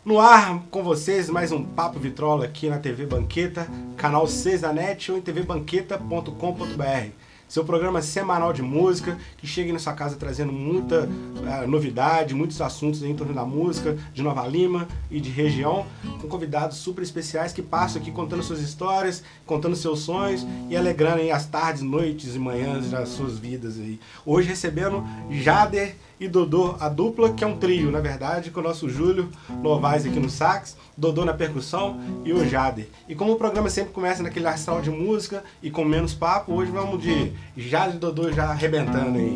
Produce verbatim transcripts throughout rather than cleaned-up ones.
No ar com vocês, mais um Papo Vitrola aqui na T V Banqueta, canal seis da net ou em t v banqueta ponto com ponto b r. Seu programa semanal de música, que chega na sua casa trazendo muita uh, novidade, muitos assuntos em torno da música, de Nova Lima e de região, com convidados super especiais que passam aqui contando suas histórias, contando seus sonhos e alegrando aí as tardes, noites e manhãs das suas vidas aí. Hoje recebendo Jader e Dodô, a dupla, que é um trio, na verdade, com o nosso Júlio Novaes aqui no sax, Dodô na percussão e o Jader. E como o programa sempre começa naquele astral de música e com menos papo, hoje vamos de Jader e Dodô já arrebentando aí.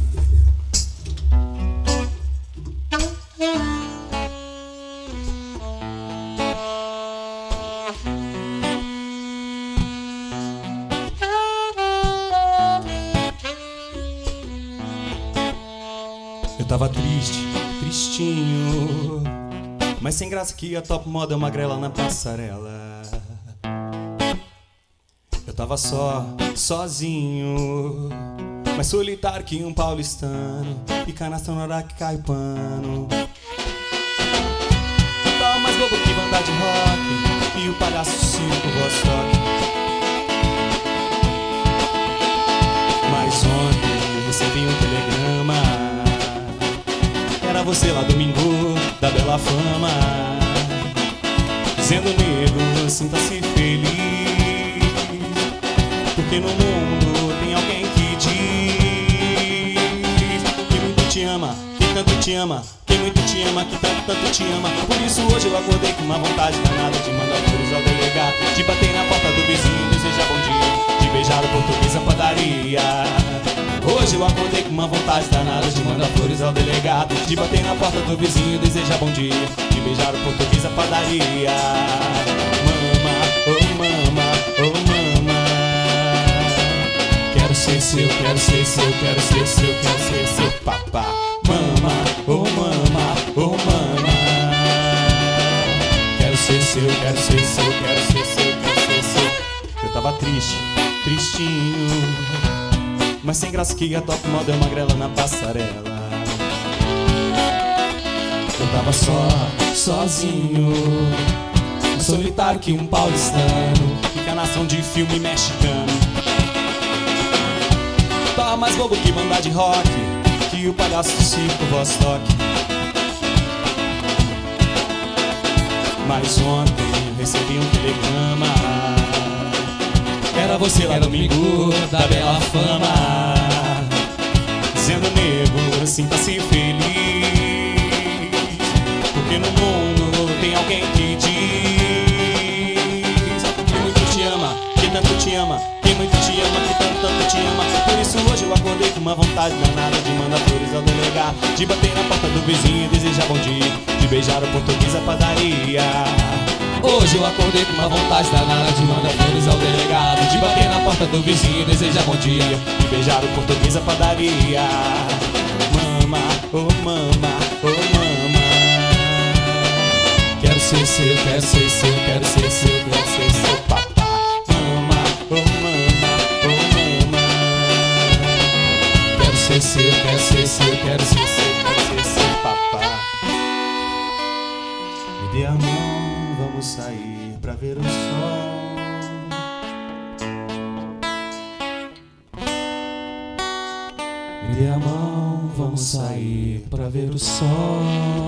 Eu tava triste, tristinho, mas sem graça que a top moda é magrela na passarela. Eu tava só, sozinho, mais solitário que um paulistano, e canastra na hora que cai o pano. Tava mais bobo que banda de rock, e o palhaço circo Vostok. Mas ontem eu recebi um telegrama. Era você lá domingo da bela fama, dizendo nego, sinta-se feliz, porque no mundo tem alguém que diz que muito te ama, que tanto te ama, que muito te ama, que tanto, tanto te ama. Por isso hoje eu acordei com uma vontade danada de mandar flores ao delegado, de bater na porta do vizinho, desejar bom dia, de beijar o português na padaria. Hoje eu acordei com uma vontade danada de mandar flores ao delegado, de bater na porta do vizinho, desejar bom dia, de beijar o português na padaria. Mama, oh mama, oh mama, quero ser seu, quero ser seu, quero ser seu, quero ser seu papá. Mama, oh mama, oh mama, quero ser seu, quero ser seu, quero ser seu, quero ser seu. Eu tava triste, tristinho, mas sem graça que a top moda é magrela na passarela. Eu tava só, sozinho, solitário que um paulistano, encarnação de filme mexicano. Tava mais bobo que banda de rock, que o palhaço do circo Vostok. Mas ontem eu recebi um telegrama. Era você lá domingo da bela fama, dizendo nego, sinta-se feliz, porque no mundo tem alguém que diz que muito te ama, que tanto te ama, que muito te ama, que tanto, tanto te ama. Por isso hoje eu acordei com uma vontade danada de mandar flores ao delegado, de bater na porta do vizinho e desejar bom dia, de beijar o português na padaria. Hoje eu acordei com uma vontade danada de mandar flores ao delegado, de bater na porta do vizinho e desejar bom dia, de beijar o português na padaria. Mama, oh mama, oh mama, quero ser seu, quero ser seu, quero ser seu, quero ser seu papá. Mama, oh mama, oh mama, quero ser seu, quero ser seu, quero ser seu, quero ser seu papá. Me dê a mão, vamos sair pra ver o sol. Me dê a mão, vamos sair pra ver o sol.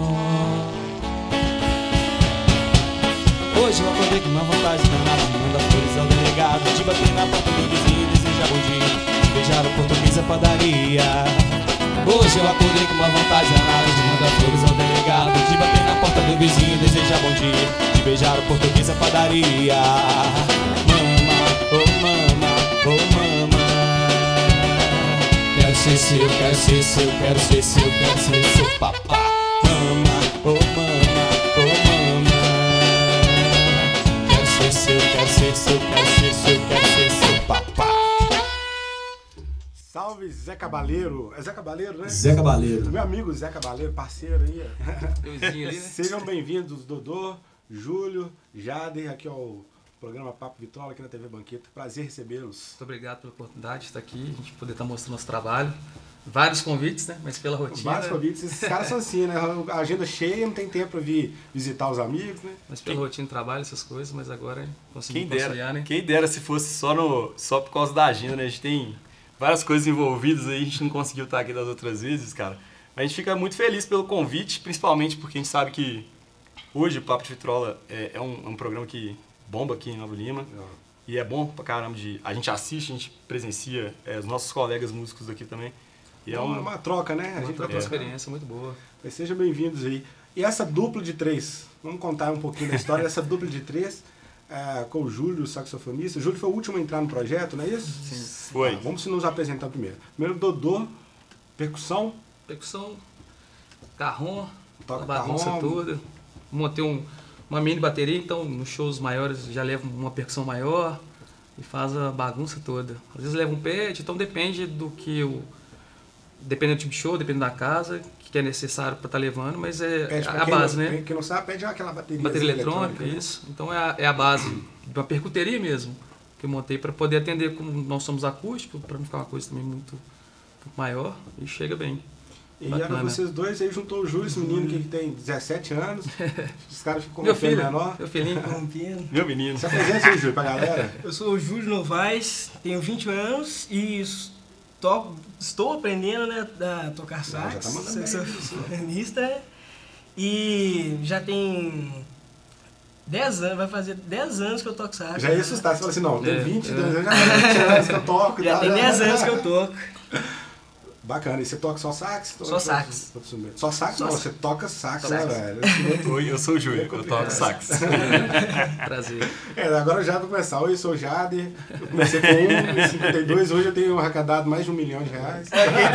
Hoje eu acordei com uma vontade danada de mandar flores ao delegado, de bater na porta do vizinho e desejar bom dia, de beijar o português na padaria. Hoje eu acordei com uma vontade danada de mandar flores ao delegado, de bater na porta do vizinho e desejar bom dia, de beijar o português na padaria. Mama, oh mama, oh mama, quero ser seu, quero ser seu, quero ser seu, quero ser seu papá. Mama, oh mama, oh mama, quero ser seu, quero ser seu, quero ser seu, quero ser seu papá. Salve Zé Cabaleiro, é Zé Cabaleiro, né? Zé Cabaleiro. Meu amigo Zé Cabaleiro, parceiro aí. Euzinho ali, né? Sejam bem-vindos, Dodô, Júlio, Jader, aqui ao programa Papo Vitrola, aqui na T V Banqueta. Prazer recebê-los. Muito obrigado pela oportunidade de estar aqui, a gente poder estar mostrando nosso trabalho. Vários convites, né? Mas pela rotina. Vários convites. Esses caras são assim, né? A agenda cheia, não tem tempo pra vir visitar os amigos, né? Mas pela quem... rotina de trabalho, essas coisas, mas agora conseguimos conciliar, né? Quem dera se fosse só, no, só por causa da agenda, né? A gente tem várias coisas envolvidas aí, a gente não conseguiu estar aqui das outras vezes, cara. Mas a gente fica muito feliz pelo convite, principalmente porque a gente sabe que hoje o Papo de Vitrola é, é, um, é um programa que bomba aqui em Nova Lima. É. E é bom pra caramba de... A gente assiste, a gente presencia, é, os nossos colegas músicos aqui também. E é uma, uma troca, né? Uma, a gente troca é. de experiência muito boa. Mas sejam bem-vindos aí. E essa dupla de três, vamos contar um pouquinho da história dessa dupla de três, é, com o Júlio, o saxofonista. O Júlio foi o último a entrar no projeto, não é isso? Sim. Foi. Ah, vamos nos apresentar primeiro. Primeiro, Dodô, percussão. Percussão, carrom, toca a bagunça carrom. toda. Montei um, uma mini bateria, então nos shows maiores já levo uma percussão maior e faz a bagunça toda. Às vezes leva um pad, então depende do que o... Dependendo do tipo de show, dependendo da casa, que é necessário para estar tá levando, mas é, pede, é a base, não, né? Quem não sabe, pede aquela bateria. Bateria eletrônica, eletrônica, isso. Então é a, é a base de uma percuteria mesmo, que eu montei para poder atender, como nós somos acústicos, para não ficar uma coisa também muito, muito maior, e chega bem. E bacana. Eram vocês dois, aí juntou o Júlio, esse menino que tem dezessete anos, os caras ficam com meu um filho menor. Meu filhinho. Meu menino. Se apresenta aí, Júlio, pra galera. Eu sou o Júlio Novaes, tenho vinte anos e toco, estou aprendendo, né, a tocar sax, sou saxofonista, e já tem dez anos, vai fazer dez anos que eu toco sax. Já ia assustar, você fala assim, não, tem é, vinte e é. dois anos, já tem vinte anos que eu toco. Já tá, tem já, dez já. anos que eu toco. Bacana, e você toca só sax? Só sax. Só sax? Só não, sax. você toca sax, Só né, sax. velho? Oi, eu sou o Júlio, eu toco sax. Prazer. É, agora já vou começar. Oi, eu sou o Jader, eu comecei com um vírgula cinquenta e dois, hoje eu tenho arrecadado mais de um milhão de reais.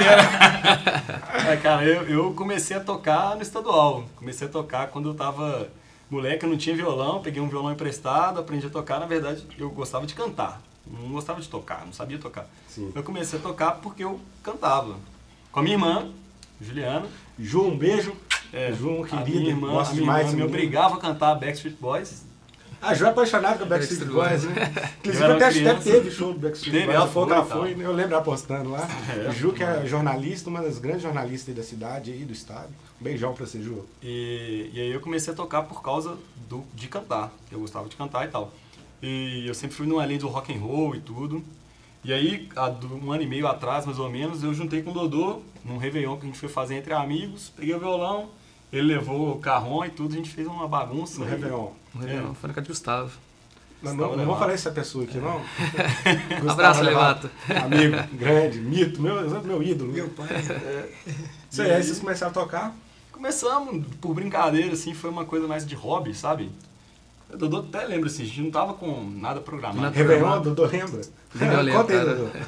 É, cara, eu, eu comecei a tocar no estadual. Comecei a tocar quando eu tava moleque, eu não tinha violão, peguei um violão emprestado, aprendi a tocar. Na verdade, eu gostava de cantar. Não gostava de tocar, não sabia tocar. Sim. Eu comecei a tocar porque eu cantava. Com a minha irmã, Juliana. Ju, um beijo. É, Ju, a querida, minha irmã, gosto a minha demais. irmã me obrigava a cantar Backstreet Boys. A Ju é apaixonada com o Backstreet Boys, né? Inclusive até, até teve show do Backstreet teve, Boys. ela Ela falou que ela foi, foi eu lembro ela postando lá. É, Ju, que é jornalista, uma das grandes jornalistas aí da cidade e do estado. Um beijão pra você, Ju. E, e aí eu comecei a tocar por causa do, de cantar. Eu gostava de cantar e tal. E eu sempre fui numa linha do rock and roll e tudo. E aí, há um ano e meio atrás, mais ou menos, eu juntei com o Dodô, num Réveillon que a gente foi fazer entre amigos. Peguei o violão, ele levou o carrom e tudo, a gente fez uma bagunça. No aí. Réveillon. No Réveillon, foi na casa de Gustavo. Não, não, não vou falar essa pessoa aqui, não. Abraço, Levato. Amigo, grande, mito, meu, meu ídolo. Meu pai. É. Isso aí, aí vocês começaram a tocar? Começamos por brincadeira, assim, foi uma coisa mais de hobby, sabe? O Dodô até lembra, assim, a gente não tava com nada programado. Nada Réveillon, programado. Dodô lembra? Eu lembro, Conta aí, cara. Dodô.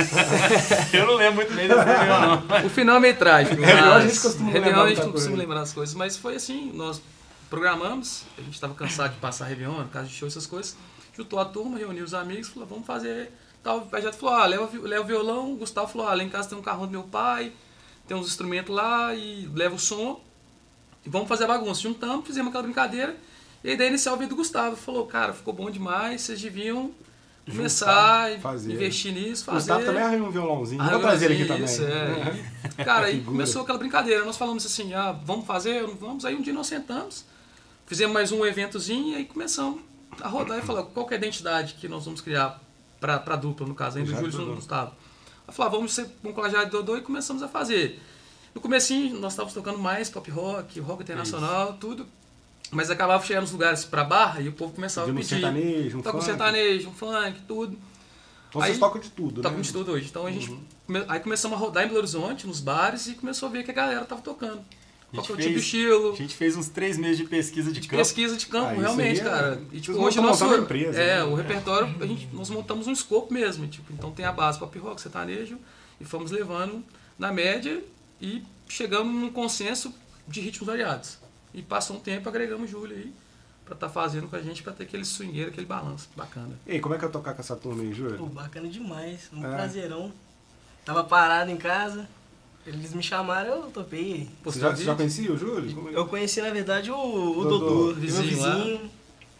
Eu não lembro muito bem desse Réveillon, não. O final é meio trágico. Réveillon a mas- gente costuma Réveillon lembrar a gente muita não costuma coisa. lembrar das coisas, mas foi assim, nós programamos, a gente estava cansado de passar Réveillon, casa de show, essas coisas, juntou a turma, reuniu os amigos, falou, vamos fazer tal. A gente falou, ah, leva, o vi- leva o violão, o Gustavo falou, ah, lá em casa tem um carrão do meu pai, tem uns instrumentos lá e leva o som e vamos fazer a bagunça. Juntamos, fizemos aquela brincadeira e a ideia inicial veio do Gustavo, falou, cara, ficou bom demais, vocês deviam começar a fazer. investir nisso, O fazer. Gustavo também arranhou um violãozinho. Ah, Vou trazer ele aqui também. isso, é. E, cara, aí Figura. começou aquela brincadeira. Nós falamos assim, ah, vamos fazer, não vamos. Aí um dia nós sentamos, fizemos mais um eventozinho e aí começamos a rodar e falar qual que é a identidade que nós vamos criar para a dupla, no caso, ainda o Jade Júlio e Dodô. o Gustavo. Aí falou, ah, vamos ser um colajado de Dodô e começamos a fazer. No comecinho nós estávamos tocando mais pop rock, rock internacional, tudo. Mas acabava chegando nos lugares para barra e o povo começava De a um pedir. sertanejo, um Toca um funk. sertanejo, um funk, tudo. Então vocês Aí- tocam de tudo, Tocam né? de tudo hoje. Então a gente come- aí começamos a rodar em Belo Horizonte, nos bares, e começou a ver que a galera tava tocando. Qual que é o tipo de estilo, A gente fez uns três meses de pesquisa de, de campo. pesquisa de campo, Ah, isso realmente, aí é- cara. E vocês tipo, hoje o montam- nosso. montaram uma empresa, é, né? o repertório, a gente, nós montamos um escopo mesmo. Tipo, então tem a base pop rock, sertanejo, e fomos levando na média e chegamos num consenso de ritmos variados. E passou um tempo, agregamos o Júlio aí, pra estar fazendo com a gente, pra ter aquele swingueiro, aquele balanço bacana. E aí, como é que eu tocar com essa turma aí, Pô, Júlio? bacana demais, um É. prazerão. Tava parado em casa, eles me chamaram, eu topei. Você já, você já conhecia o Júlio? Como é? Eu conheci, na verdade, o, o Dodô. Dodô, meu Vizinho lá. vizinho.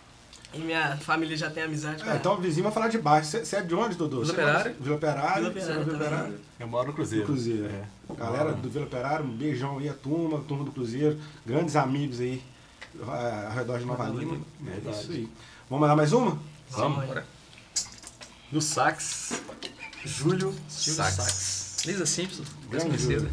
E minha família já tem amizade com É, então o vizinho vai falar de baixo. Você é de onde, Dudu? Vila Cê Operário. Vila Operário. Vila Operário, Vila também. Operário. Eu moro no Cruzeiro. Do Cruzeiro, é. Galera do Vila Operário, um beijão aí, a turma, a turma do Cruzeiro. Grandes amigos aí é, ao redor de Nova Nova Lima. Lima. É isso aí. Vamos mandar mais uma? Vamos. Bora. No sax, Júlio Silvio Sax. Sax. Lisa Simpson, Grande desconhecida.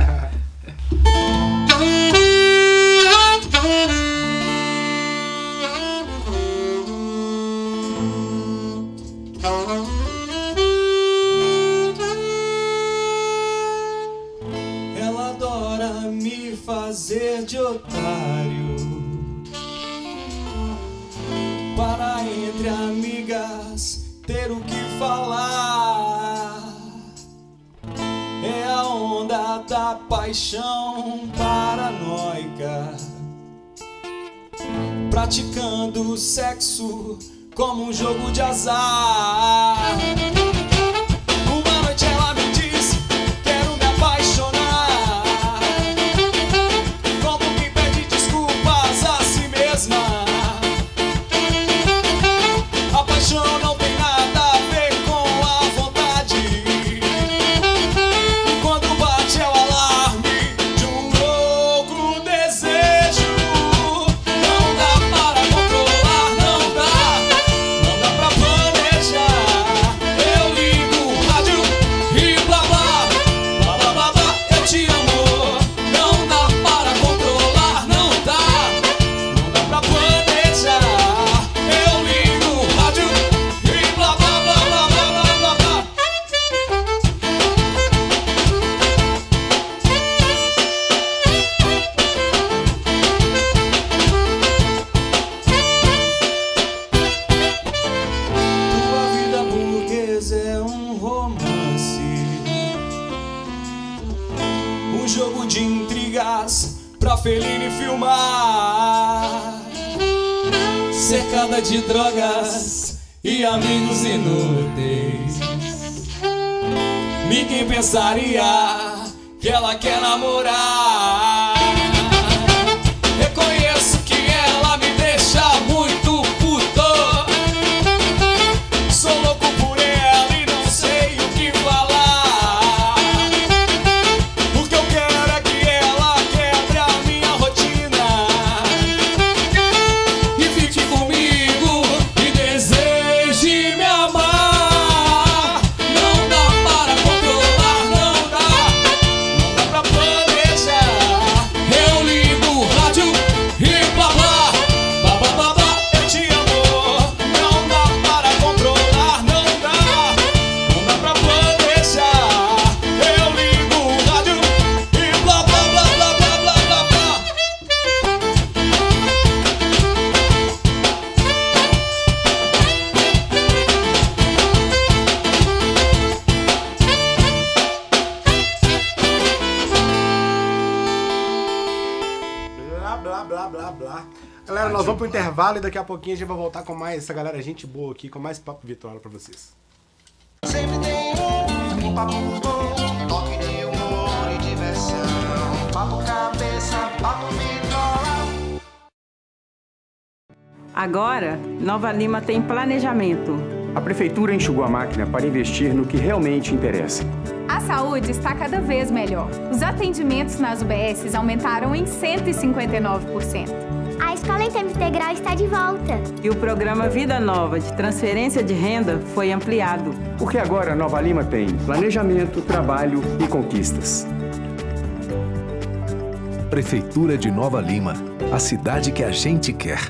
Ela adora me fazer de otário, para entre amigas ter o que falar. É a onda da paixão paranoica, praticando sexo como um jogo de azar. Uma noite ela me disse: quero me apaixonar, como quem pede desculpas a si mesma. A paixão não tem nada a ver com a vontade, e quando bate é o alarme de um louco desejo. Não dá para controlar, não dá, não dá pra planejar. Eu ligo o rádio e blá blá, blá blá blá blá, eu te amo. Não dá para controlar, não dá, não dá pra planejar. Eu ligo o rádio e blá blá blá blá blá blá blá blá. Tua vida burguesa é um romance, um jogo de intrigas pra Fellini filmar, cercada de drogas e amigos inúteis. Ninguém pensaria que ela quer namorar. Reconheço que ela me deixa muito puto. Sou louco por ela e não sei o que falar. O que eu quero é que ela quebre a minha rotina e fique comigo e deseje me amar. Não dá para controlar, não dá, não dá pra planejar. Eu ligo o rádio e blá blá, blá blá blá blá, eu te amo. Não dá para controlar, não dá, não dá pra planejar. Eu ligo o rádio e blá blá blá blá blá blá blá blá. Blá, blá, blá, blá, blá. Galera, nós vamos pro intervalo e daqui a pouquinho a gente vai voltar com mais essa galera, gente boa aqui, com mais papo vitrola pra vocês. Sempre tem um, um papo bom, toque de humor e diversão. Papo cabeça, papo vitrola. Agora, Nova Lima tem planejamento. A Prefeitura enxugou a máquina para investir no que realmente interessa. A saúde está cada vez melhor. Os atendimentos nas U B Ss aumentaram em cento e cinquenta e nove por cento. A escola em tempo integral está de volta. E o programa Vida Nova de transferência de renda foi ampliado. Porque agora Nova Lima tem planejamento, trabalho e conquistas. Prefeitura de Nova Lima, a cidade que a gente quer.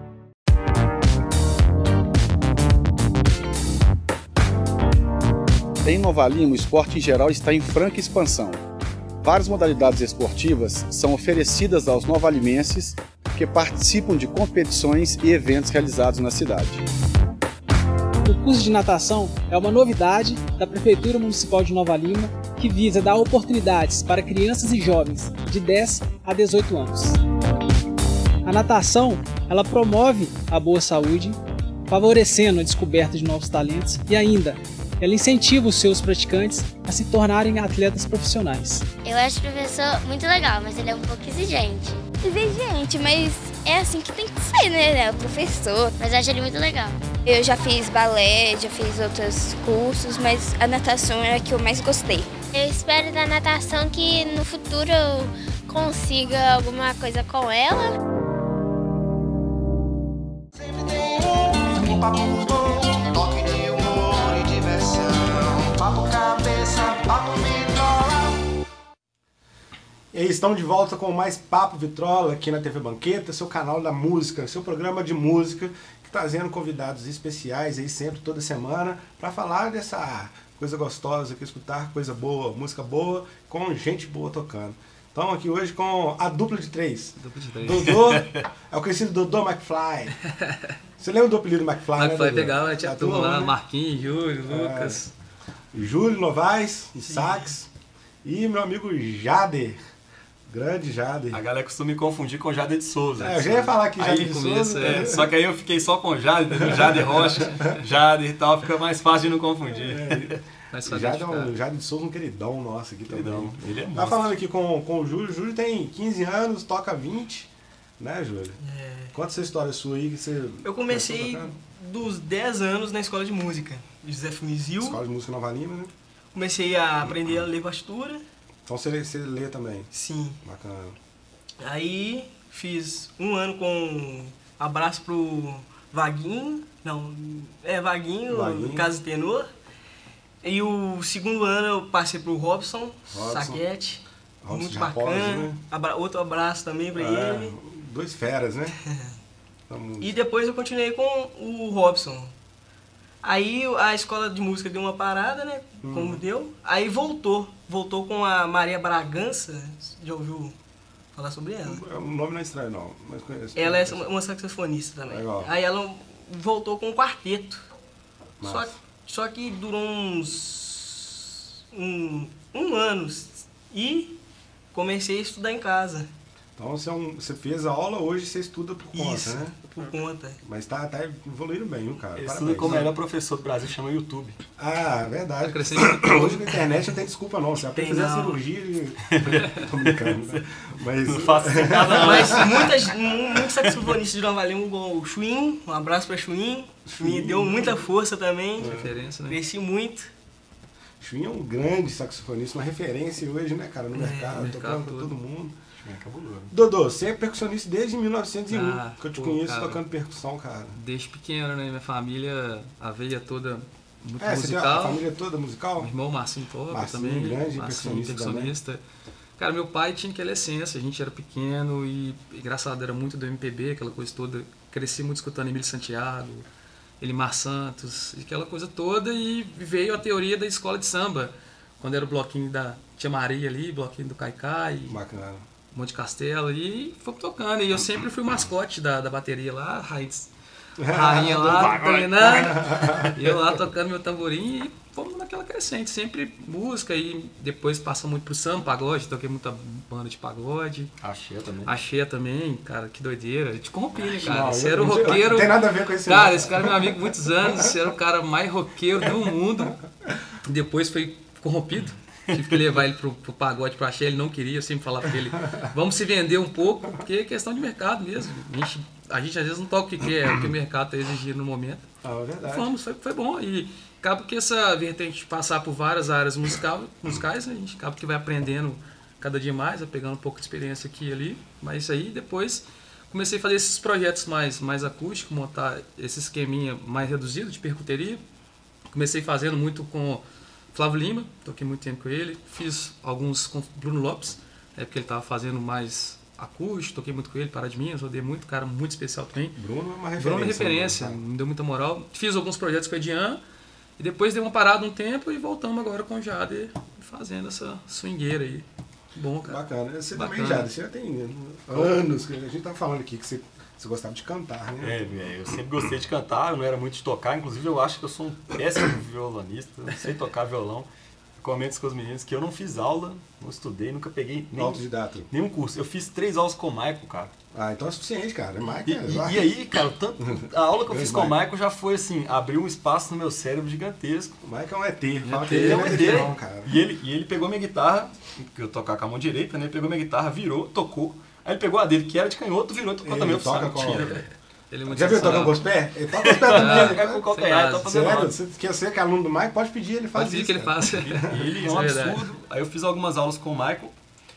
Em Nova Lima, o esporte em geral está em franca expansão. Várias modalidades esportivas são oferecidas aos novalimenses que participam de competições e eventos realizados na cidade. O curso de natação é uma novidade da Prefeitura Municipal de Nova Lima que visa dar oportunidades para crianças e jovens de dez a dezoito anos. A natação, ela promove a boa saúde, favorecendo a descoberta de novos talentos e ainda ela incentiva os seus praticantes a se tornarem atletas profissionais. Eu acho o professor muito legal, mas ele é um pouco exigente. Exigente, mas é assim que tem que ser, né? É o professor. Mas eu acho ele muito legal. Eu já fiz balé, já fiz outros cursos, mas a natação é a que eu mais gostei. Eu espero da natação que no futuro eu consiga alguma coisa com ela. Sempre tem um papo bom, toque de humor e diversão. Papo cabeça, papo vitrola. E aí, estamos de volta com mais Papo Vitrola aqui na T V Banqueta, seu canal da música, seu programa de música, que trazendo convidados especiais aí sempre, toda semana, para falar dessa coisa gostosa, que escutar coisa boa, música boa, com gente boa tocando. Estamos aqui hoje com a dupla de três. Dupla de três. Dodô, é o conhecido Dodô McFly. Você lembra do apelido McFly, McFly, né, pegava, tinha a turma lá, né? Marquinhos, Júlio, Lucas. É, Júlio Novaes, sax, e meu amigo Jader. Grande Jader. A galera costuma me confundir com Jader de Souza. É, eu já ia falar que Jader aí, de Souza. É, só que aí eu fiquei só com Jader, Jader Rocha, Jader e tal, fica mais fácil de não confundir. É, Jader, é um, Jader de Souza é um queridão nosso aqui queridão. também. Ele é tá falando aqui com, com o Júlio. O Júlio tem quinze anos, toca vinte, né, Júlio? É. Conta essa história sua aí que você. Eu comecei dos dez anos na escola de música, José Fumizil. Escola de Música Nova Lima, né? Comecei a aprender a ler partitura. Então você, você lê também? Sim. Bacana. Aí fiz um ano com abraço pro Vaguinho, não, é Vaguinho, Vaguinho. Casa Tenor. E o segundo ano eu passei pro Robson, Robson. Saquete, Robson muito de bacana. Raposa, né? Abra- outro abraço também pra É, ele. dois feras, né? E depois eu continuei com o Robson. Aí a escola de música deu uma parada, né? Como Uhum. deu. Aí voltou. Voltou com a Maria Bragança. Já ouviu falar sobre ela? O nome não é estranho, não. Mas conheço. Ela é uma saxofonista também. Legal. Aí ela voltou com um quarteto. Só, Massa. só que durou uns... Um, um ano. E comecei a estudar em casa. Então você, é um, você fez a aula, hoje você estuda por conta, Isso, né? por conta. Mas tá, tá evoluindo bem, viu, cara? Ele Parabéns. estuda como o melhor professor do Brasil, chama YouTube. Ah, verdade. Cresci- Hoje na internet não tem desculpa não, você aprende a Tem fazer a não. cirurgia e... Tô brincando, né? Mas... Não faço isso em casa, não. Mas muitas, mu- muitos saxofonistas de Nova Lima, igual o Chuim, um abraço pra Chuim, me deu muita força também, Referência, né? cresci muito. Chuim é um grande saxofonista, uma referência hoje, né, cara, no É, mercado, mercado tocando pra todo. todo mundo. É cabuloso. Dodô, você é percussionista desde mil novecentos e um, Ah, que eu te pô, conheço cara. tocando percussão, cara. Desde pequeno, né? Minha família, a veia toda muito É, você tem a musical. família toda musical? Meu irmão Marcinho toca Marcinho, também. grande Marcinho, percussionista percussionista. Cara, meu pai tinha aquela essência, a gente era pequeno e, engraçado, era muito do M P B, aquela coisa toda. Cresci muito escutando Emílio Santiago, Elimar Santos, aquela coisa toda, e veio a teoria da escola de samba, quando era o bloquinho da Tia Maria ali, bloquinho do Caicai, Bacana. Monte Castelo, e fomos tocando. E eu sempre fui mascote da, da bateria lá, raiz, rainha lá, treinando, e eu lá tocando meu tamborim, e fomos naquela crescente, sempre música, e depois passa muito pro samba, pagode, toquei muita banda de pagode. Axé também. Axé também, cara, que doideira. Eu te corrompi, né, cara? Não, Você eu- era o não- roqueiro. não tem nada a ver com esse Cara, não. esse cara é meu amigo há muitos anos, você era o cara mais roqueiro do mundo. Depois foi corrompido. Tive que levar ele pro, pro pagode, pro axé, ele não queria, eu sempre falava pra ele, vamos se vender um pouco, porque é questão de mercado mesmo. A gente, a gente às vezes não toca o que quer, o que o mercado está exigindo no momento. Ah, é verdade. Fomos, foi, foi bom. E acaba que essa vertente de passar por várias áreas musical, musicais, a gente acaba que vai aprendendo cada dia mais, vai pegando um pouco de experiência aqui e ali. Mas aí depois comecei a fazer esses projetos mais, mais acústicos, montar esse esqueminha mais reduzido de percuteria. Comecei fazendo muito com Flávio Lima, toquei muito tempo com ele. Fiz alguns com Bruno Lopes, é porque ele estava fazendo mais acústico, toquei muito com ele, Pará de Minas, rodei muito, cara muito especial também. Bruno é uma referência. Bruno é referência, né? me deu muita moral. Fiz alguns projetos com o Edian, e depois dei uma parada um tempo e voltamos agora com o Jader, fazendo essa swingueira aí. Bom, cara. Bacana. Você Bacana. também, Jader, você já tem anos, que a gente tava falando aqui que você, você gostava de cantar, né? É, é, eu sempre gostei de cantar, eu não era muito de tocar, inclusive eu acho que eu sou um péssimo violonista, eu não sei tocar violão. Eu comento com os meninos que eu não fiz aula, não estudei, nunca peguei nem, Autodidata. nenhum curso. Eu fiz três aulas com o Michael, cara. Ah, então é suficiente, cara. É Michael. E, é- e, e aí, cara, o tanto, a aula que eu Grande fiz com o Michael. Michael já foi assim, abriu um espaço no meu cérebro gigantesco. O Michael é um E T. Fala E que ele ele é não um é E E T T, não, cara. e ele, e ele pegou minha guitarra, que eu tocava com a mão direita, né? Ele pegou minha guitarra, virou, tocou. Aí ele pegou a dele, que era de canhoto, virou e tocou Ele também o toca saco. com- Ele é muito Já viu tocando com os pés? Ele toca com os pés também. É com o calcanhar, tá fazendo Sério? nada. Você quer ser que é aluno do Mike? Pode pedir, ele faz Pode isso. pedir que ele cara. faça. Ele é Isso um é verdade. absurdo. Aí eu fiz algumas aulas com o Michael,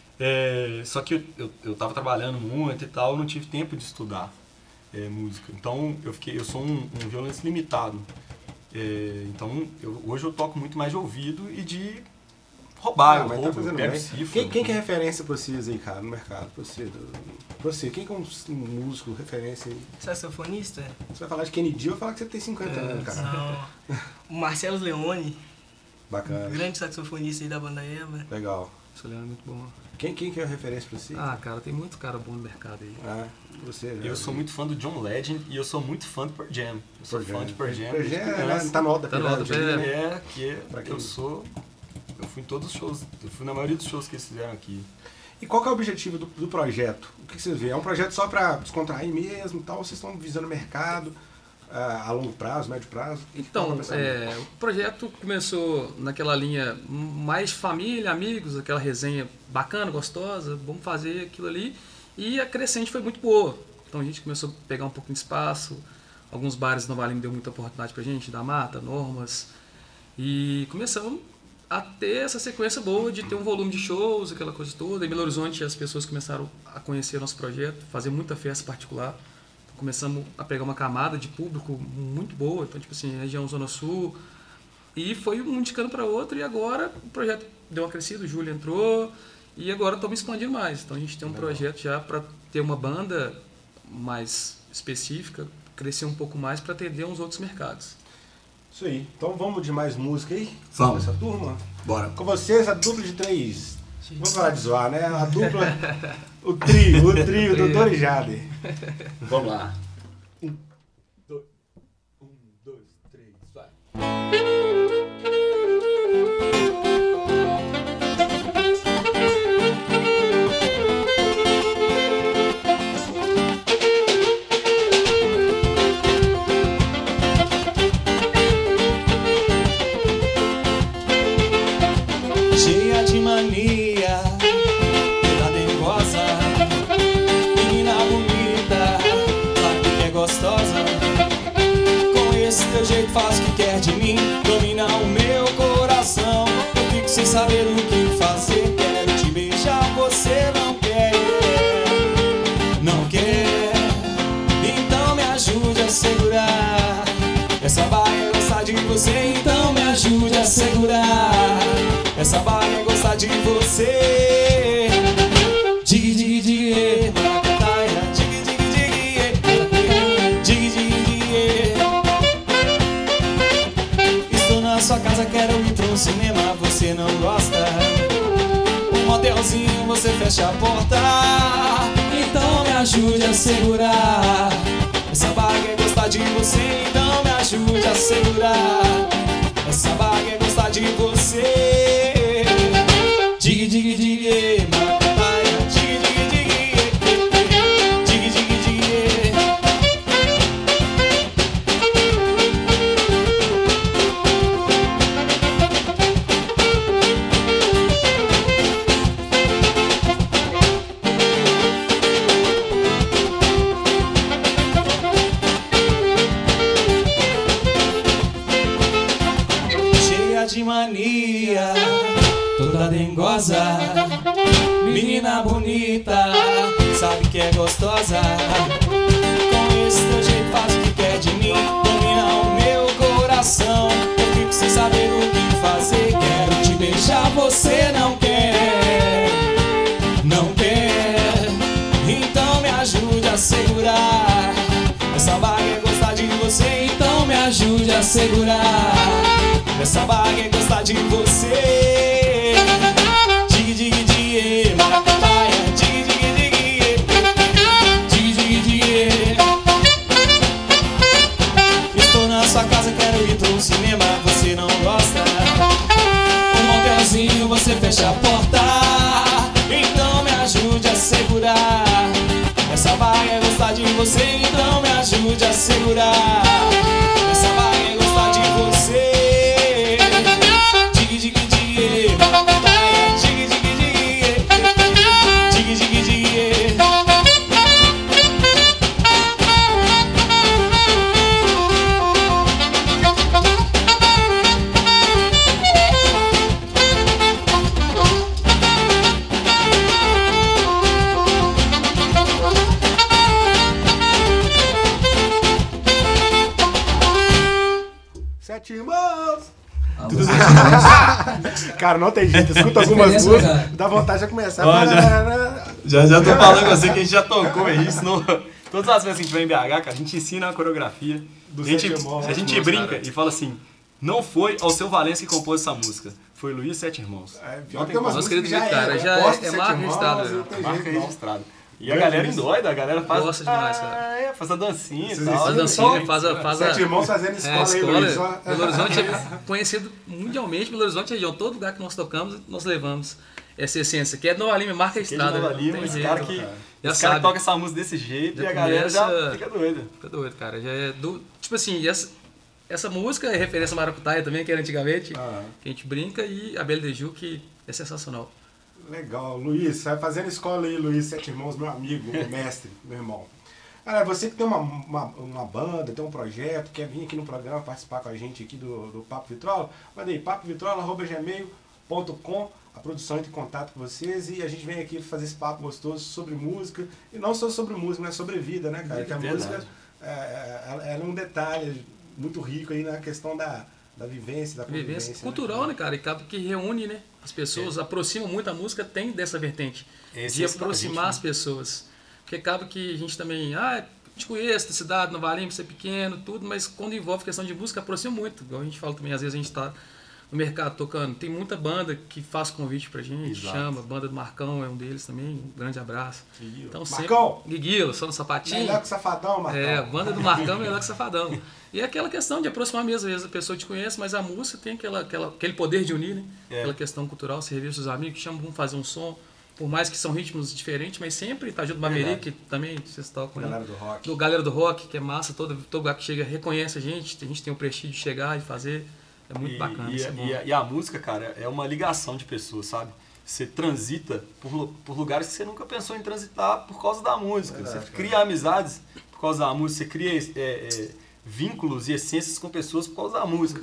é, só que eu, eu, eu tava trabalhando muito e tal, eu não tive tempo de estudar é, música. Então eu, fiquei, eu sou um, um violonista limitado. É, então eu, hoje eu toco muito mais de ouvido e de roubar, Ah, eu mas tá roubo, eu fazendo pego bem. cifra. Quem, quem que é referência pra vocês aí, cara, no mercado? Pra você, do- pra você, quem que é um, um músico, referência aí? Saxofonista? Você vai falar de Kennedy, eu vou falar que você tem cinquenta É, anos, cara. não. O Marcelo Leone, Bacana. grande saxofonista aí da banda Eva. Legal. Isso é muito bom. Quem, quem que é referência pra você? Ah, cara, tem muito cara bom no mercado aí. Ah, você, né? Eu sou muito fã do John Legend e eu sou muito fã do Pearl Jam. Eu sou Pearl fã Jam. de Pearl Jam. Pearl desde Jam, né, criança. tá no alto da Tá no alto da pirâmide, pirâmide. né? É, que Pra quem- eu sou... Eu fui em todos os shows, eu fui na maioria dos shows que eles fizeram aqui. E qual que é o objetivo do, do projeto? O que que vocês veem? É um projeto só para descontrair mesmo e tal? Ou vocês estão visando mercado ah, a longo prazo, médio prazo? O que que tá Então, pensando? é, o projeto começou naquela linha mais família, amigos, aquela resenha bacana, gostosa, vamos fazer aquilo ali. E a crescente foi muito boa. Então a gente começou a pegar um pouquinho de espaço. Alguns bares no Nova Lima deu muita oportunidade pra gente, da Mata, Normas. E começamos a ter essa sequência boa de ter um volume de shows, aquela coisa toda. Em Belo Horizonte as pessoas começaram a conhecer o nosso projeto, fazer muita festa particular. Então, começamos a pegar uma camada de público muito boa, então tipo assim, região Zona Sul. E foi um indicando para outro e agora o projeto deu uma crescida, o Júlio entrou e agora estamos expandindo mais. Então a gente tem um projeto já para ter uma banda mais específica, crescer um pouco mais para atender uns outros mercados. Isso aí. Então vamos de mais música aí? Vamos. Essa turma? Bora. Com vocês, a dupla de três. Vamos falar de zoar, né? A dupla, o trio, o trio, doutor e Jade. Vamos lá. Um, dois, um, dois, três, vai. Cheia de mania, toda dengosa, menina bonita, sabe que é gostosa. Com esse teu jeito faz o que quer de mim, domina o meu coração. Eu fico sem saber o que fazer, quero te beijar, você não quer, não quer. Então me ajude a segurar, essa baia gosta de você, então me ajude a segurar. Essa baia gosta de você. Dig, dig, dig, maracataia. Dig, dig, dig, dig, dig, dig. Estou na sua casa, quero ir pro cinema, você não gosta. Um motelzinho, você fecha a porta. Então me ajude a segurar. Essa baia gosta de você, então me ajude a segurar. Essa baia gosta de você. Dig, dig, dig, maracataia. Dig, dig, dig, dig, dig, dig. Cheia de mania, toda dengosa, menina bonita, sabe que é gostosa. Com esse teu jeito faz o que quer de mim, domina o meu coração. Eu fico sem saber o que fazer, quero te beijar, você não quer, não quer. Então me ajude a segurar, essa baia gosta de você, então me ajude a segurar. Essa baia gosta de você. Dig, dig, dig, maracataia. Dig, dig, dig, dig, dig, dig. Estou na sua casa, quero ir pro cinema, você não gosta. Um motelzinho, você fecha a porta. Então me ajude a segurar. Essa baia gosta de você, então me ajude a segurar. Essa baia gosta de você. Dig, dig, dig, maracataia. Dig, dig, dig, dig, dig, dig. Sete irmãos. Cara, não tem jeito. Escuta algumas músicas, dá vontade de começar. Ó, já, já, já tô falando com você que a gente já tocou isso. No, todas as vezes que a gente vai em B H, cara, a gente ensina a coreografia. Do a gente, Sete Irmãos, a gente música, brinca cara. e fala assim, não foi Alceu Valença que compôs essa música, foi Luiz Sete Irmãos. É, não tem umas Nossa, músicas que já cara, é, já é, gosto de é Sete marca Irmãos, registrada. não tem Marca jeito, não. registrada. E a Grande galera isso. endoida, a galera faz. Gosta demais, cara. Ah, é, faz a dancinha e Vocês tal. Faz a Então, dancinha, faz a... Faz a Sete Irmãos fazendo escola, é, aí, escola. Luiz. Ó. Belo Horizonte é conhecido mundialmente, Belo Horizonte região. Todo lugar que nós tocamos, nós levamos essa essência, que é Nova Lima, marca Que é de registrada. Nova não Lima, tem esse jeito, cara que, já esse cara sabe. que toca essa música desse jeito Já e a galera já começa- fica doida. Fica doido, cara. Já é do... Tipo assim, essa, essa música é referência a Maracutaia também, que era antigamente, Ah. que a gente brinca, e a Belle de Ju, que é sensacional. Legal. Luiz, vai fazendo escola aí, Luiz Sete Irmãos, meu amigo, meu mestre, meu irmão. Cara, você que tem uma, uma, uma banda, tem um projeto, quer vir aqui no programa participar com a gente aqui do, do Papo Vitrola, manda aí, papo vitrola arroba gmail ponto com. A produção entra em contato com vocês e a gente vem aqui fazer esse papo gostoso sobre música. E não só sobre música, mas sobre vida, né, cara? Que a Verdade. música é, ela, ela é um detalhe muito rico aí na questão da, da vivência, da convivência. Vivência né? cultural, né, cara? E acaba que reúne, né? As pessoas, aproxima muito a música, tem dessa vertente. É de essencial pra aproximar gente, as pessoas. Porque acaba que a gente também, ah, te conheço da cidade, Nova Lima, você é pequeno, tudo, mas quando envolve questão de música, aproxima muito. Igual a gente fala também, às vezes a gente tá no mercado tocando, tem muita banda que faz convite pra gente, Exato. chama, a banda do Marcão é um deles também, um grande abraço. Guiguilo. Então, Marcão! sempre, Guiguilo, só no sapatinho. Melhor que Safadão, Marcão. É, a banda do Marcão é melhor que Safadão. E é aquela questão de aproximar mesmo, às vezes a pessoa te conhece, mas a música tem aquela, aquela, aquele poder de unir, né? É. Aquela questão cultural, servir seus amigos, chamam, vamos fazer um som, por mais que são ritmos diferentes, mas sempre tá junto do Maverick, que também vocês tocam. Galera né? do rock. Do Galera do Rock, que é massa, todo, todo lugar que chega reconhece a gente, a gente tem o prestígio de chegar e fazer, é muito E, bacana. e, isso é bom. e a, e a música, cara, é uma ligação de pessoas, sabe? Você transita por, lu- por lugares que você nunca pensou em transitar por causa da música. Verdade, você cria amizades por causa da música, você cria é, é, vínculos e essências com pessoas por causa da música.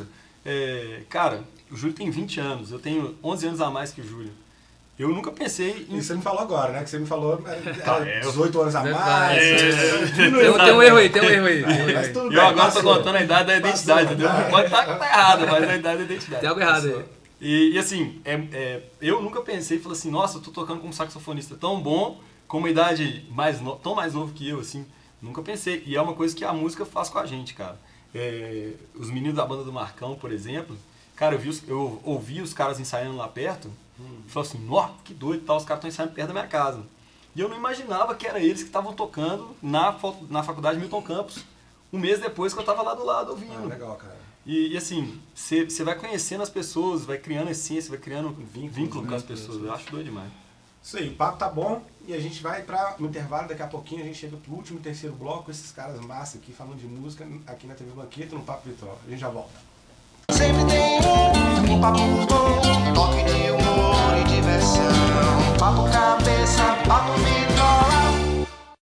É, cara, o Júlio tem vinte anos, eu tenho onze anos a mais que o Júlio. Eu nunca pensei em... E você me falou agora, né? Que você me falou é, Tá, é, é, dezoito anos a É, mais. é, é, Tem, um- tem um erro aí, tem um erro aí. Tem, um erro Mas aí. tudo Eu bem, agora tô passou. contando a idade da identidade, Passou. entendeu? Pode estar tá, tá errado, mas a idade da identidade. Tem algo errado aí. E, e assim, é, é, eu nunca pensei, falei assim, nossa, eu tô tocando com um saxofonista tão bom, com uma idade mais no, tão mais novo que eu, assim. Nunca pensei. E é uma coisa que a música faz com a gente, cara. É, os meninos da banda do Marcão, por exemplo, cara, eu, vi os, eu ouvi os caras ensaiando lá perto, hum. e falei assim, nó, que doido, tá, os caras estão ensaiando perto da minha casa. E eu não imaginava que era eles que estavam tocando na, fa- na faculdade Milton Campos, um mês depois que eu tava lá do lado ouvindo. Ah, legal, cara. E, e assim, você vai conhecendo as pessoas, vai criando essência, vai criando Vínculos, vínculo né, com as com as pessoas. pessoas. Eu acho doido demais. Isso aí, o papo tá bom e a gente vai para o intervalo, daqui a pouquinho a gente chega pro último e terceiro bloco, esses caras massa aqui falando de música aqui na T V Banqueta, no Papo Vitrola. A gente já volta. Sempre tem um, um papo bom, toque de humor e diversão. Papo cabeça, papo vitrola.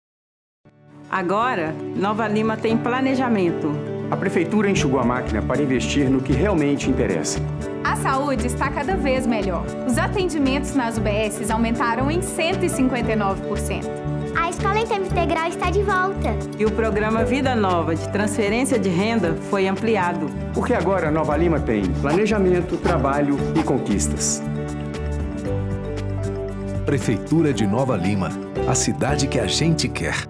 Agora, Nova Lima tem planejamento. A Prefeitura enxugou a máquina para investir no que realmente interessa. A saúde está cada vez melhor. Os atendimentos nas U B S aumentaram em cento e cinquenta e nove por cento. A escola em tempo integral está de volta. E o programa Vida Nova de transferência de renda foi ampliado. Porque agora Nova Lima tem planejamento, trabalho e conquistas. Prefeitura de Nova Lima, a cidade que a gente quer.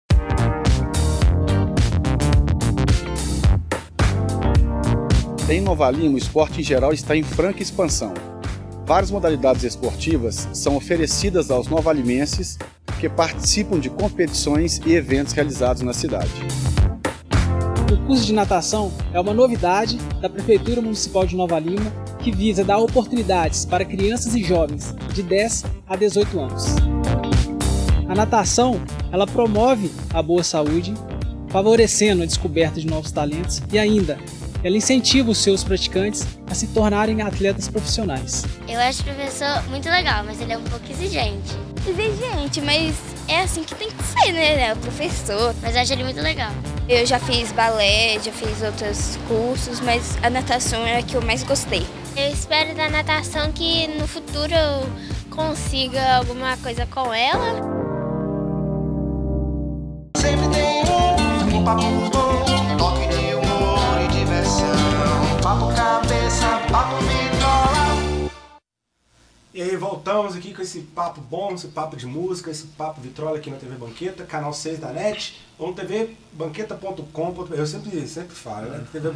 Em Nova Lima, o esporte em geral está em franca expansão. Várias modalidades esportivas são oferecidas aos novalimenses que participam de competições e eventos realizados na cidade. O curso de natação é uma novidade da Prefeitura Municipal de Nova Lima que visa dar oportunidades para crianças e jovens de dez a dezoito anos. A natação, ela promove a boa saúde, favorecendo a descoberta de novos talentos e ainda ela incentiva os seus praticantes a se tornarem atletas profissionais. Eu acho o professor muito legal, mas ele é um pouco exigente. Exigente, mas é assim que tem que ser, né? É o professor, mas eu acho ele muito legal. Eu já fiz balé, já fiz outros cursos, mas a natação é a que eu mais gostei. Eu espero da natação que no futuro eu consiga alguma coisa com ela. Sempre tem um, um papo bom, toque de humor e diversão. E aí voltamos aqui com esse papo bom, esse papo de música, esse papo vitrola aqui na T V Banqueta, canal seis da net, ou no T V banqueta ponto com ponto b r. Eu sempre, sempre falo, né? T V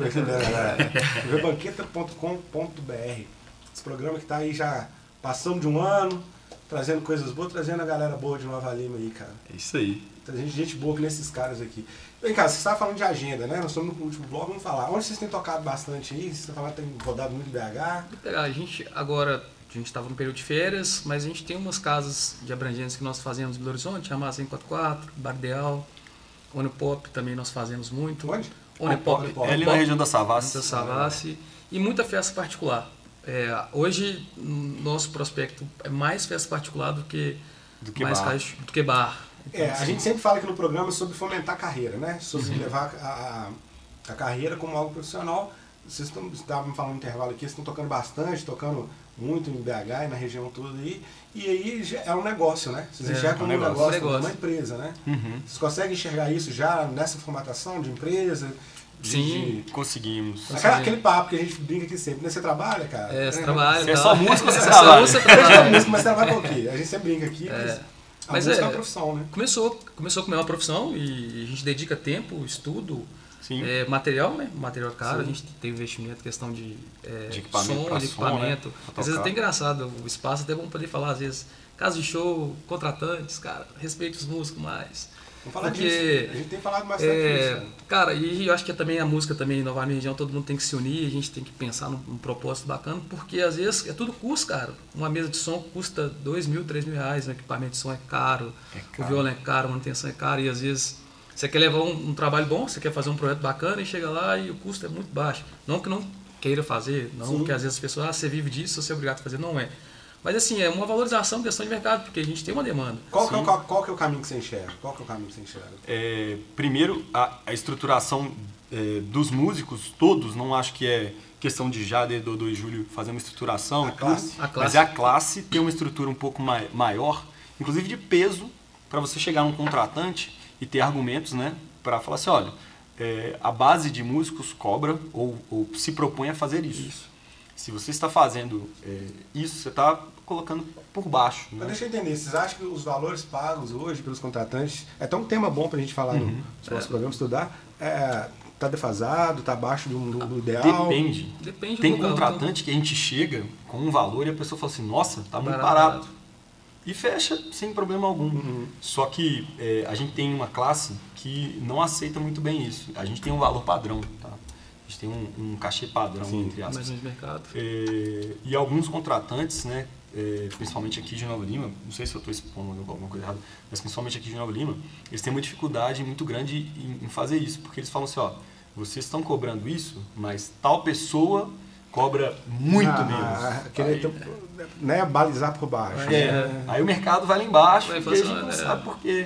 banqueta ponto com ponto b r. Esse programa que tá aí já passando de um ano, trazendo coisas boas, trazendo a galera boa de Nova Lima aí, cara. É isso aí. Trazendo gente boa que nesses caras aqui. Vem cá, você estava falando de agenda, né? Nós estamos no último bloco, vamos falar. Onde vocês têm tocado bastante aí? Você está falando que tem rodado muito em B H? A gente agora... A gente estava no período de férias, mas a gente tem umas casas de abrangência que nós fazemos em Belo Horizonte, Armazém quatro quatro, Bar Ideal, Onipop também nós fazemos muito. Onde? Onipop. É ali na região da Savassi. Da Savassi. E muita festa particular. É, hoje, nosso prospecto é mais festa particular do que, do que mais bar. Caixa, do que bar. Então, É, a assim, gente sempre fala aqui no programa sobre fomentar a carreira, né? Sobre Uhum. levar a, a, a carreira como algo profissional. Vocês estão, estavam falando no intervalo aqui, vocês estão tocando bastante, tocando muito em B H e na região toda aí. E aí já é um negócio, né? Vocês É, enxergam é um um negócio. negócio, negócio. como uma empresa, né? Uhum. Vocês conseguem enxergar isso já nessa formatação de empresa? De, Sim, de... conseguimos. Aquela, aquele papo que a gente brinca aqui sempre, né? Você trabalha, cara? É, você É, trabalha. Você é tá? só músico, você é trabalha. Só música, Você é trabalha. músico, mas você trabalha com o quê? A gente sempre brinca aqui, mas... É. A Mas música é é, uma profissão, né? Começou, começou como é uma profissão e a gente dedica tempo, estudo, é, material, né? Material caro, Sim. a gente tem investimento, questão de, é, De equipamento som, pra de som, equipamento. né? Pra Às vezes é tocar. até engraçado, o espaço até vamos poder falar, às vezes, casa de show, contratantes, cara, respeite os músicos mais. Vamos falar Porque, disso. A gente tem falado bastante é, disso. Né? Cara, e eu acho que também a música também, em Nova Lima região, todo mundo tem que se unir, a gente tem que pensar num, num propósito bacana, porque às vezes é tudo custo, cara. Uma mesa de som custa dois mil, três mil reais, o equipamento de som é caro, É o caro. violão é caro, a manutenção é cara, e às vezes você quer levar um, um trabalho bom, você quer fazer um projeto bacana e chega lá e o custo é muito baixo. Não que não queira fazer, não Sim. que às vezes as pessoas, ah, você vive disso, você é obrigado a fazer, não é. Mas assim, é uma valorização, questão de mercado, porque a gente tem uma demanda. Qual, que é, o- Sim. qual, qual que é o caminho que você enxerga? Qual que é o caminho que você enxerga? É, primeiro, a, a estruturação é, dos músicos, todos, não acho que é questão de Jader, Dodô e Júlio fazer uma estruturação, A tudo, classe. A mas classe. é a classe ter uma estrutura um pouco mai, maior, inclusive de peso, para você chegar num contratante e ter argumentos, né, para falar assim, olha, é, a base de músicos cobra ou, ou se propõe a fazer isso. Isso. Se você está fazendo é, isso, você está colocando por baixo. Mas Né? deixa eu entender, vocês acham que os valores pagos hoje pelos contratantes, é até um tema bom pra gente falar no Uhum. nosso programa, estudar, é, tá defasado, tá abaixo do, do- do ideal? Depende. Depende do Tem lugar, contratante que a gente chega com um valor e a pessoa fala assim, nossa, tá muito Barato, barato. barato. E fecha sem problema algum. Só que é, a gente tem uma classe que não aceita muito bem isso. A gente tem um valor padrão, tá? A gente tem um, um cachê padrão, Sim, entre aspas. Mais no mercado. É, e alguns contratantes, né, é, principalmente aqui de Nova Lima, não sei se eu estou expondo alguma coisa errada, mas principalmente aqui de Nova Lima, eles têm uma dificuldade muito grande em, em fazer isso, porque eles falam assim, ó, vocês estão cobrando isso, mas tal pessoa cobra muito Ah, menos. querer Aí, ter- né, balizar por baixo. é, aí o mercado vai lá embaixo Vai e a gente funcionar, não é. sabe por quê.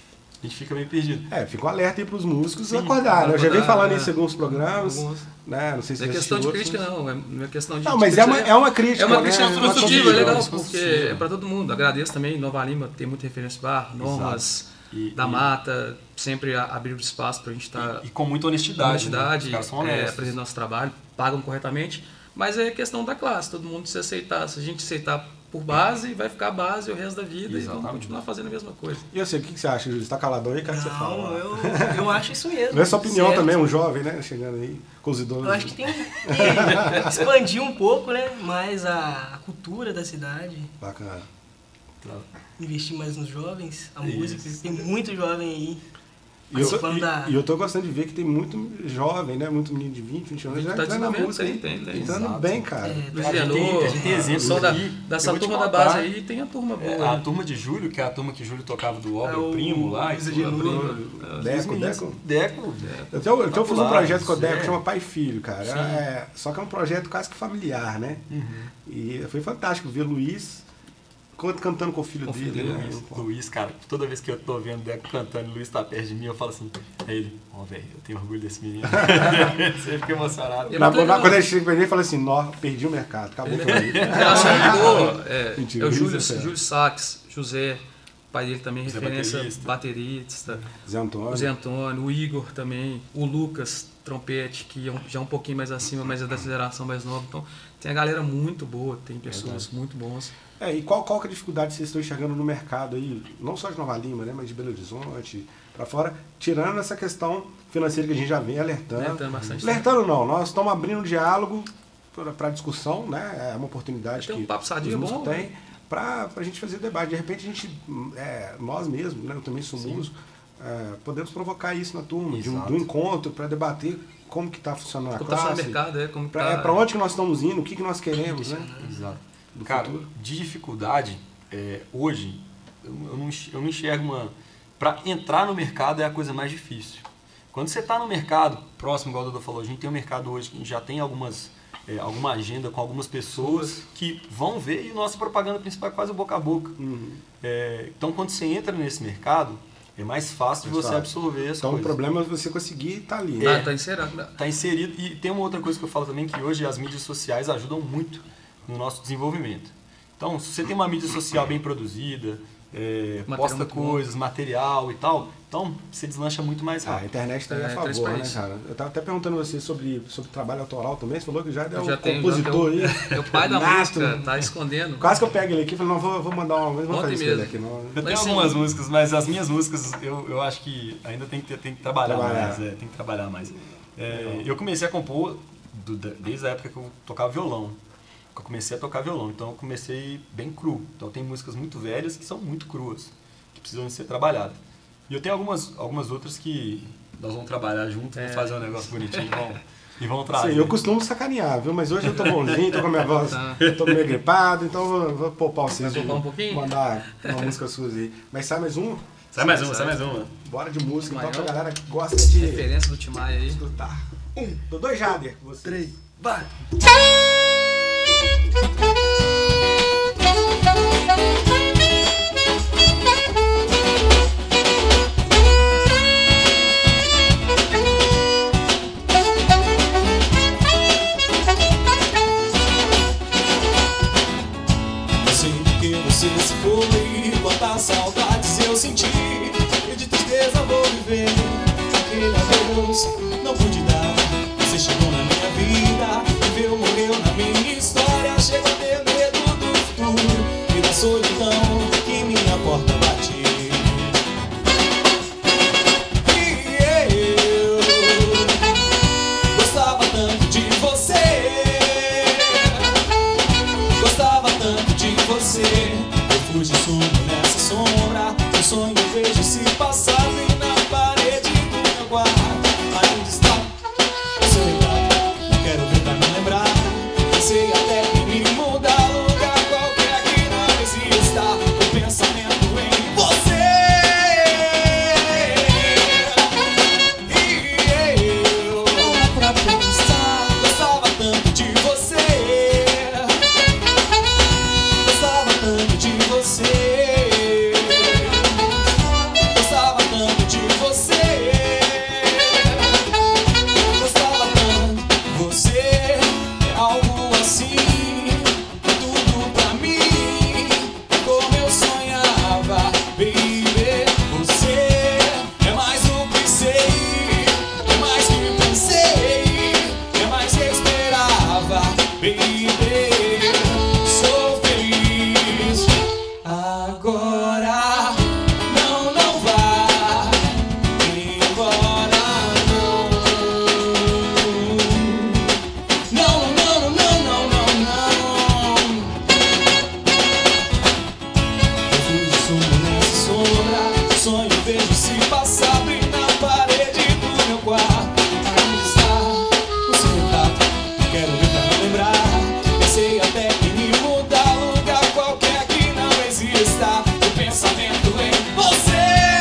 A gente fica meio perdido. É, fica um alerta aí pros músicos Sim, acordar, né? Eu já venho acordar, falando né? isso em alguns programas, Alguns. né? Não sei se Não é você questão de assistiu crítica, outros. não. É não é questão de. Não, de mas é uma, crítica, é uma crítica, É uma né? crítica Uma construtiva, é legal, construtiva. porque é para todo mundo. Agradeço também, Nova Lima tem muita referência bar, normas E- da e- mata, sempre a- abriu espaço para a gente estar. E com muita honestidade. honestidade, né? Os caras são é, honestos. apresentar nosso trabalho, pagam corretamente, mas é questão da classe, todo mundo se aceitar. Se a gente aceitar por base, vai ficar base o resto da vida e Exatamente. vamos continuar fazendo a mesma coisa. E eu sei, o que que você acha, Júlio? Você tá caladão aí, cara, que você Não, fala? eu, eu acho isso mesmo. Não é sua opinião certo. também, um jovem, né? Chegando aí, com os idosos. Eu acho que tem que expandir um pouco, né? Mais a, a cultura da cidade, Bacana. investir mais nos jovens, a Isso. música. Tem muito jovem aí E eu, participando e, da... e eu tô gostando de ver que tem muito jovem, né? Muito menino de vinte, vinte anos, vinte já tá entrando na desenvolvendo, música. tem, aí. tem, tem. Entrando Exato. bem, cara. É, Luiz A gente tem- Vianor, a gente tem exemplos som da, aqui. dessa Eu vou te turma da contar. base aí tem a turma boa. É, né? a turma de Júlio, que é a turma que Júlio tocava do Óbvio, É o Primo lá. e Luiz tudo, Agenor. Primo. Deco, Os meninos- Deco. Deco. Eu, tenho, eu, tenho, eu fiz um Populares, projeto com o Deco é. que chama Pai e Filho, cara. Sim. É, só que é um projeto quase que familiar, né? Uhum. E foi fantástico ver Luiz can- cantando com o filho Com o dele. filho né? Luiz, Luiz, cara, toda vez que eu tô vendo o Deco cantando, o Luiz tá perto de mim, eu falo assim, aí ele, ó, velho, eu tenho orgulho desse menino. Você fica emocionado. É Na, muito legal. quando ele chega pra mim, ele fala assim, nó, perdi o mercado, acabou com ele. Relação boa, é, Mentira, é o Luiz Júlio, é sério. Júlio Sax, José, o pai dele também, José referência baterista. baterista, Zé Antônio. o Zé Antônio, o Igor também, o Lucas, trompete, que é um- já é um pouquinho mais acima, mas é da geração mais nova. Então tem a galera muito boa, tem pessoas muito boas. É, e qual, qual que é a dificuldade que vocês estão enxergando no mercado aí, não só de Nova Lima, né, mas de Belo Horizonte, para fora, tirando essa questão financeira que a gente já vem alertando. Alertando bastante. Alertando não, nós estamos abrindo um diálogo para discussão, né, é uma oportunidade tem que um papo sadio os bom, têm, né? para a gente fazer debate. De repente a gente, é, nós mesmos, né, eu também sou Sim. músico, é, podemos provocar isso na turma, de um, Exato. de um encontro para debater como que está funcionando a Como classe, tá o mercado, é, como pra, tá, é, para onde que nós estamos indo, o que, que nós queremos, né? Exato. Do Cara, futuro. de dificuldade, é, hoje, eu, eu, não, enx- eu não enxergo uma... Para entrar no mercado é a coisa mais difícil. Quando você está no mercado, próximo, igual o Dudu falou, a gente tem um mercado hoje que já tem algumas, é, alguma agenda com algumas pessoas que vão ver, e nossa propaganda principal é quase o boca a boca. Uhum. É, então, quando você entra nesse mercado, é mais fácil de Mais você fácil. absorver as Então coisas. o problema é você conseguir estar ali. Ah, né? tá inserido. Tá inserido. E tem uma outra coisa que eu falo também, que hoje as mídias sociais ajudam muito no nosso desenvolvimento. Então, se você tem uma mídia social bem produzida, é, Material posta muito bom. coisas, material e tal, então você deslancha muito mais Ah, a rápido. internet está aí a É, favor, né, transparência. cara? Eu tava até perguntando a você sobre, sobre trabalho autoral também. Você falou que já é Eu um já tenho, compositor já aí. tenho, é o pai da nato. música, tá escondendo. Quase que eu pego ele aqui e falei, não, vou, vou mandar uma vez, vou Ontem fazer isso com ele mesmo. aqui. Não. Eu Mas tenho sim. algumas músicas, mas as minhas músicas eu, eu acho que ainda tem que, ter, tem que trabalhar, Trabalhar. mais. É, tem que trabalhar mais. É, eu comecei a compor do- desde a época que eu tocava violão. Eu comecei a tocar violão, então eu comecei bem cru. Então tem músicas muito velhas que são muito cruas, que precisam de ser trabalhadas. E eu tenho algumas, algumas outras que nós vamos trabalhar junto, É. vamos fazer um negócio bonitinho e vamos, e vamos trazer. Sim, eu costumo sacanear, viu? Mas hoje eu tô bonzinho, tô com a minha voz, Tá. tô meio gripado, então vou, vou poupar vocês. Vai poupar de um pouquinho? Mandar uma música sua aí. Mas sai mais um? Sai mais uma, sai mais uma. Bora de música, então, pra Maior galera que gosta de referência do Timaya aí. escutar. Um, do dois Jader. Você. Três, vai! Eu sei que você se foi, quantas saudades eu senti, e de tristeza vou viver. Aquele adeus não pude dar. Você chegou na minha vida, viveu, morreu na minha história. Chego a ter medo do futuro e da solidão que minha porta bate. E eu gostava tanto de você. Gostava tanto de você. Eu fugi sumo nessa sombra. Um sonho eu vejo se passar bem na parede do meu quarto. Ainda está o seu retrato. Não quero ver pra não lembrar. Pensei até em me mudar. Lugar qualquer que não exista. O pensamento em você. E eu pra pensar. Gostava tanto de você. Gostava tanto de você. Gostava tanto de você. Gostava tanto. Você é algo assim. Tudo pra mim. Como eu sonhava, baby. Você é mais do que sei. É mais que pensei. É mais que esperava, baby. Sou feliz agora. Não, não vá embora, não. Não, não, não, não, não, não. Eu fui de sumo nessa sombra. Sonho eu vejo se passar bem na parede do meu quarto. Ainda está o seu retrato. Quero ver pra não lembrar. Pensei até em me mudar. Lugar qualquer que não exista. O pensamento em você.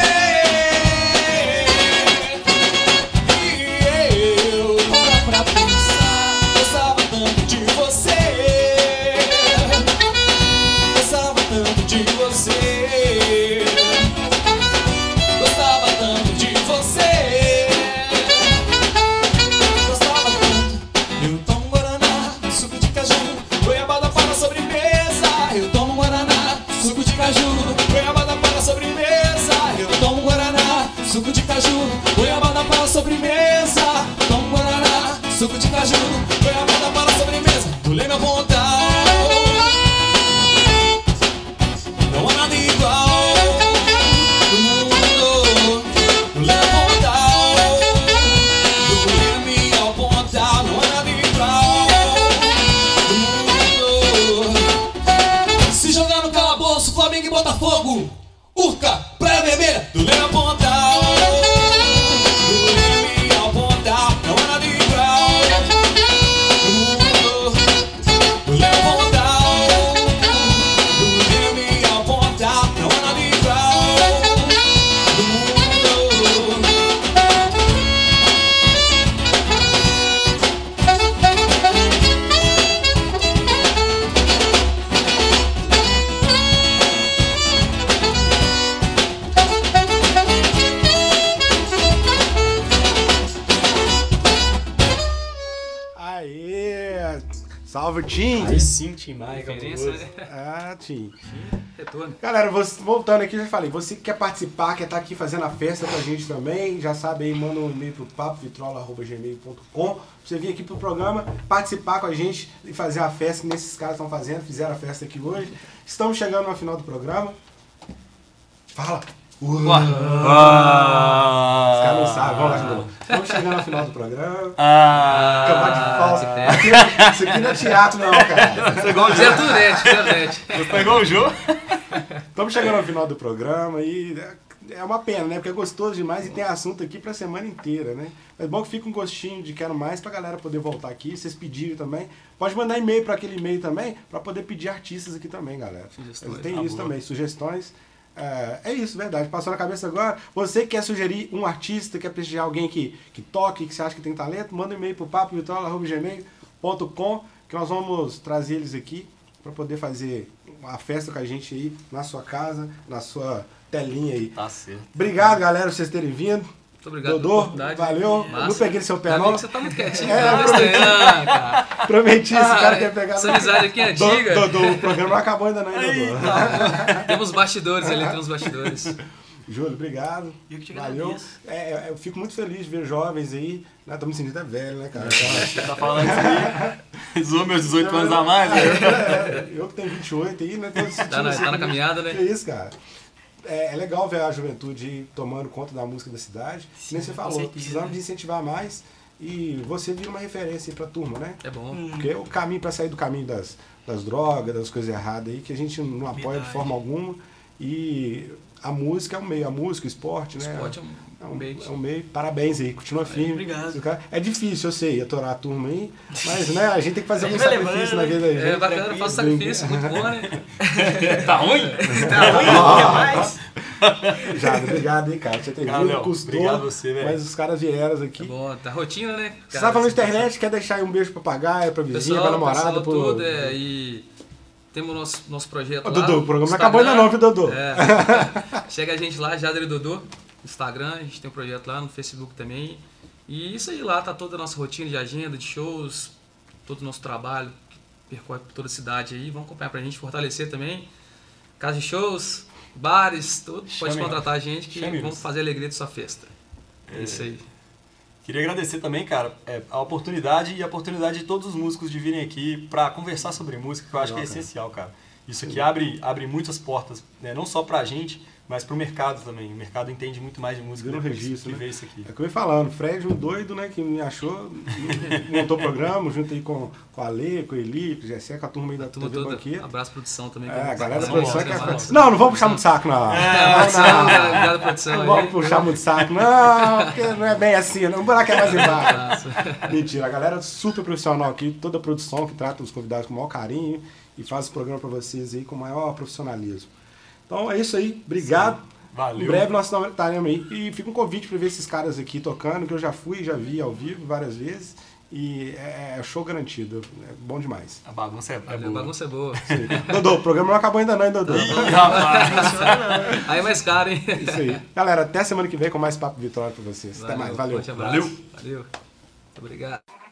E eu para pra pensar. Gostava tanto de você. Gostava tanto de você. Gostava tanto de você. Gostava tanto. Eu tomo guaraná, suco de caju, goiabada para a sobremesa. Eu tomo guaraná, suco de caju, goiabada para a sobremesa. Eu tomo guaraná, suco de caju, goiabada para a sobremesa. Tomo guaraná, suco de caju, goiabada para a sobremesa. Pulei minha vontade. Salve, Tim! Aí sim, Tim Maia, Referência, cabuloso. né? Ah, Tim. Retorno. Galera, você- voltando aqui, já falei, você que quer participar, quer estar aqui fazendo a festa com a gente também, já sabe aí, manda um e-mail pro papo vitrola arroba gmail ponto com, pra você vir aqui pro programa, participar com a gente e fazer a festa que nesses caras estão fazendo, fizeram a festa aqui hoje. Estamos chegando no final do programa. Fala! Uh, Ah. Os caras não sabem, vamos lá de novo. Estamos chegando no final do programa. Ah. Acabar de falsa. Aqui, isso aqui não é teatro, não, cara. Você é igual o Jô. Zero Turete, Zero Turete. Você tá igual o Jô. Estamos chegando ao final do programa e é uma pena, né? Porque é gostoso demais e tem assunto aqui pra semana inteira, né? Mas é bom que fica um gostinho de quero mais pra galera poder voltar aqui. Vocês pedirem também. Pode mandar e-mail pra aquele e-mail também, pra poder pedir artistas aqui também, galera. Sugestões. Tem Ah, isso boa. também, sugestões. É, é isso, verdade. Passou na cabeça agora. Você que quer sugerir um artista, quer prestigiar alguém que, que toque, que você acha que tem talento, manda um e-mail pro papo vitrola arroba gmail ponto com que nós vamos trazer eles aqui para poder fazer a festa com a gente aí na sua casa, na sua telinha aí. Tá certo. Obrigado, galera, por vocês terem vindo. Muito obrigado Dodô, pela oportunidade. valeu. Massa. Não peguei no seu pé, Já não. vi que você tá muito quietinho, É, tá prometi, estranhando, cara. prometi, esse Ah, cara quer pegar. essa amizade aqui é Do- antiga. Dodô, o programa não acabou ainda não, hein, Dodô? Temos bastidores ali, temos bastidores. Júlio, obrigado. Eu que te Valeu. agradeço. É, é, eu fico muito feliz de ver jovens aí. Né? Tô me sentindo até velho, né, cara? Você tá falando isso aí? Zoou meus dezoito anos a mais, né? É, eu que tenho vinte e oito aí, né? Tô sentindo Tá na- assim, tá na caminhada, né? Que isso, cara. É, é legal ver a juventude aí tomando conta da música da cidade. Sim, Nem você com falou, certeza. precisamos de incentivar mais e você vira uma referência aí pra turma, né? É bom. Porque é o caminho pra sair do caminho das, das drogas, das coisas erradas aí, que a gente não apoia de Verdade. forma alguma. E a música é um meio, a música, o esporte, né? Esporte é um- É um um, meio. é um meio. Parabéns aí, continua firme. obrigado. É difícil, eu sei, atorar a turma aí, mas né, a gente tem que fazer A algum gente vai sacrifício levando, na vida da gente. É bacana, faço sacrifício, muito bom, né? Tá ruim? Tá ruim? Quer mais? Jado, obrigado aí, cara. Você tem Ah, vindo, Léo, custou, obrigado você, velho. mas os caras vieram É aqui. bom, tá rotina, né? Você tá falando de internet, quer deixar aí um beijo pra papagaio, pra vizinha, pra Pessoal, namorada, pessoal, pro... tudo, é, e temos nosso, nosso projeto Ô, lá. Dodô, o programa no não acabou ainda Instagram. não, viu, Dodô? É. Chega a gente lá, Jader e Dodô, no Instagram, a gente tem um projeto lá no Facebook também. E isso aí, lá tá toda a nossa rotina de agenda, de shows, todo o nosso trabalho, que percorre por toda a cidade aí. Vamos acompanhar pra gente fortalecer também. Casa de shows, bares, tudo. Pode Chame- contratar a gente que chame-nos. vamos fazer a alegria de sua festa. É isso aí. Queria agradecer também, cara, é, a oportunidade e a oportunidade de todos os músicos de virem aqui pra conversar sobre música, que eu acho que é Legal, cara. essencial, cara. Isso aqui abre, abre muitas portas, né? Não só pra gente, mas pro mercado também. O mercado entende muito mais de música Vira um depois registro, que né? vê isso aqui. É que eu ia falando, Fred, um doido, né, que me achou, montou o programa, junto aí com, com a Lê, com o Eli, com o Gessé, com a turma aí da Turma T V toda, Banqueta. abraço produção também. É, a galera da São produção Paulo, que né, é... São Não, não vamos puxar muito saco, não. É, não, produção, não. obrigado, produção. Não vamos puxar muito saco, não, porque não é bem assim, não. O buraco é mais embaixo. Mentira, a galera é super profissional aqui, toda a produção que trata os convidados com o maior carinho e faz o programa pra vocês aí com o maior profissionalismo. Então é isso aí, obrigado. Valeu. Em breve nós estaremos aí. E fica um convite para ver esses caras aqui tocando, que eu já fui, já vi ao vivo várias vezes. E é, é show garantido. É bom demais. A bagunça é, é Valeu, boa. a bagunça é boa. Sim. Dodô, o programa não acabou ainda não, hein, Dodô? Aí é mais caro, hein? Isso aí. Galera, até semana que vem com mais Papo Vitória para vocês. Até mais, valeu. Forte abraço. Valeu. Valeu. Muito obrigado.